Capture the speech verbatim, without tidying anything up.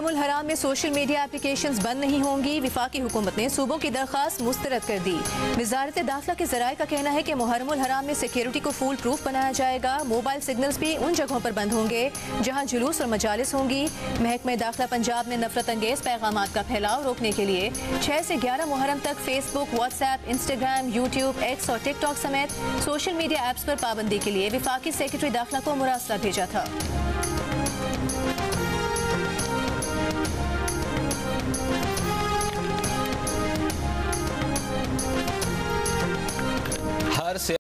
मुहर्रमुल हराम में social media applications बंद नहीं होंगी। वफाकी हुकूमत ने सूबों की दरख्वास्त मुस्तरद कर दी। वजारत दाखिला के जराये का कहना है कि मुहर्रमुल हराम में सिक्योरिटी को फूल प्रूफ बनाया जाएगा। मोबाइल सिग्नल्स भी उन जगहों पर बंद होंगे जहाँ जुलूस और मजालिस होंगी। महकमा दाखिला पंजाब ने नफरत अंगेज पैगामात का फैलाव रोकने के लिए छह से ग्यारह मुहर्रम तक Facebook, WhatsApp, Instagram, YouTube, X और टिकटॉक समेत सोशल मीडिया एप्स पर पाबंदी के लिए वफाकी सेक्रेटरी दाखिला को मुरासला भेजा था।